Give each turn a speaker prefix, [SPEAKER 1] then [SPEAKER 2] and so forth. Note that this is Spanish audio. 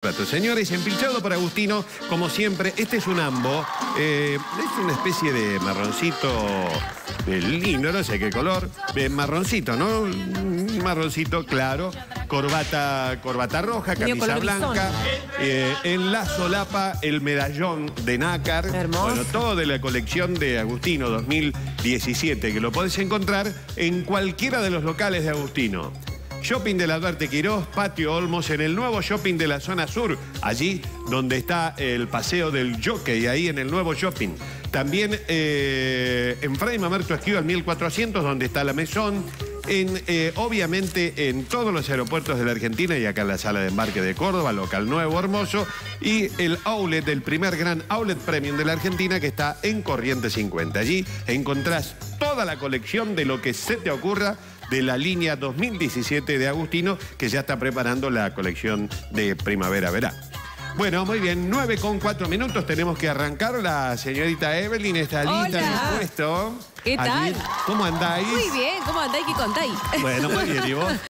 [SPEAKER 1] plato. Señores, empilchado por Agustino, como siempre, este es un ambo. Es una especie de marroncito lindo, no sé qué color. Marroncito, ¿no? Marroncito, claro. Corbata roja, camisa blanca. En la solapa, el medallón de nácar.
[SPEAKER 2] Hermoso.
[SPEAKER 1] Bueno, todo de la colección de Agustino 2017, que lo podés encontrar en cualquiera de los locales de Agustino. Shopping de la Duarte Quirós, Patio Olmos, en el nuevo shopping de la zona sur, allí donde está el paseo del Jockey, ahí en el nuevo shopping. También en Fray Mamerto Esquivel 1400, donde está la Mesón. Obviamente en todos los aeropuertos de la Argentina y acá en la sala de embarque de Córdoba, local nuevo, hermoso. Y el outlet, el primer gran outlet premium de la Argentina, que está en Corrientes 50. Allí encontrás toda la colección de lo que se te ocurra de la línea 2017 de Agustino, que ya está preparando la colección de primavera-verano. Bueno, muy bien, 9:04, tenemos que arrancar. La señorita Evelyn está lista, dispuesto.
[SPEAKER 2] ¿Qué tal?
[SPEAKER 1] ¿Cómo andáis?
[SPEAKER 2] Muy bien, ¿cómo andáis? ¿Qué contáis?
[SPEAKER 1] Bueno, muy bien, ¿y vos?